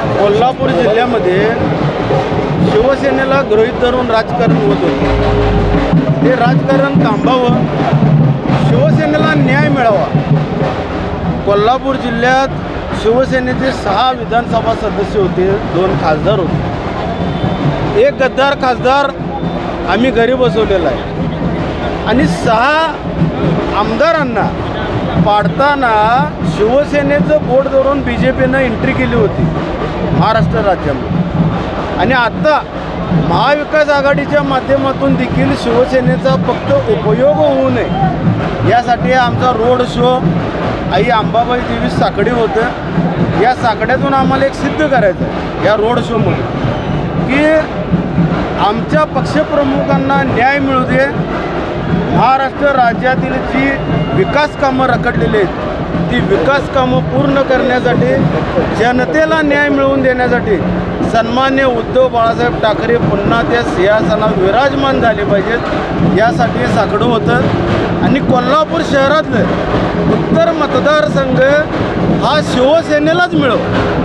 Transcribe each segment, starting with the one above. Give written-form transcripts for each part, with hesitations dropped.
कोल्हापूर जिल्ह्यामध्ये शिवसेनेला गृहीत धरून राजकारण होत होते। ते राजकारण थांबावं, शिवसेनेला न्याय मिळावा। कोल्हापूर जिल्ह्यात शिवसेनेचे 6 विधानसभा सदस्य होते, 2 खासदार होते, 1 गद्दार खासदार आम्ही घरी बसवलेला आहे आणि 6 आमदारांना पाडताना शिवसेनेचं बोट धरून BJPनं एंट्री केली होती महाराष्ट्र राज्यामध्ये। आणि आता महाविकास आघाडीच्या माध्यमातून देखील शिवसेनेचा फक्त उपयोग होऊ नये यासाठी आमचा रोड शो आई अंबाबाई देवी साकडे होतं। या साकड्यातून आम्हाला एक सिद्ध करायचं आहे या रोड शोमध्ये की आमच्या पक्षप्रमुखांना न्याय मिळू दे। महाराष्ट्र राज्यातील जी विकास कामं रखडलेली आहेत ती विकास कामं पूर्ण करण्यासाठी, जनतेला न्याय मिळवून देण्यासाठी सन्मान्य उद्धव बाळासाहेब ठाकरे पुन्हा त्या सिंहासनावर विराजमान झाले पाहिजेत यासाठी हे साकडं होतं। आणि कोल्हापूर शहरातलं उत्तर मतदारसंघ हा शिवसेनेलाच मिळव,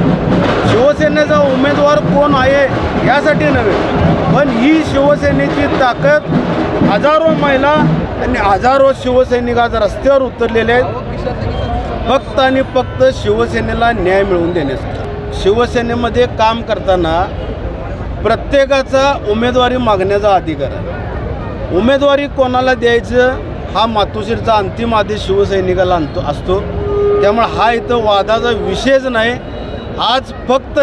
शिवसेनेचा उमेदवार कोण आहे यासाठी नव्हे, पण ही शिवसेनेची ताकद, हजारो महिला आणि हजारो शिवसैनिक आज रस्त्यावर उतरलेले आहेत फक्त आणि फक्त शिवसेनेला न्याय मिळवून देण्यासाठी। शिवसेनेमध्ये काम करताना प्रत्येकाचा उमेदवारी मागण्याचा अधिकार आहे। उमेदवारी कोणाला द्यायचं हा मातोश्रीचा अंतिम आदेश शिवसैनिकाला असतो, त्यामुळे हा इथं वादाचा विषयच नाही। आज फक्त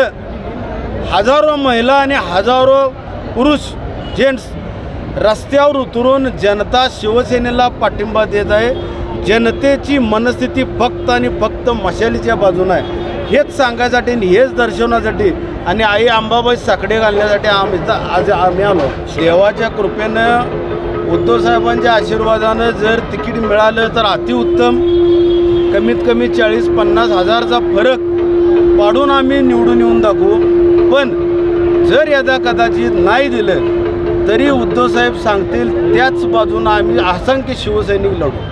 हजारो महिला आणि हजारो पुरुष जेंट्स रस्त्यावर उतरून जनता शिवसेनेला पाठिंबा देत आहे। जनतेची मनस्थिती फक्त आणि फक्त मशालीच्या बाजूने आहे हेच सांगण्यासाठी आणि हेच दर्शवण्यासाठी आणि आई अंबाबाई साकडे घालण्यासाठी आज आम्ही आलो। देवाच्या कृपेनं उद्धव साहेबांच्या आशीर्वादानं जर तिकीट मिळालं तर अतिउत्तम, कमीत कमी 40-50 हजारचा फरक पाडून आम्ही निवडून येऊन दाखवू। पण जर यदा कदाचित नाही दिलं तरी उद्धव साहेब सांगतील त्याच बाजूने आम्ही असंख्य शिवसैनिक लढू।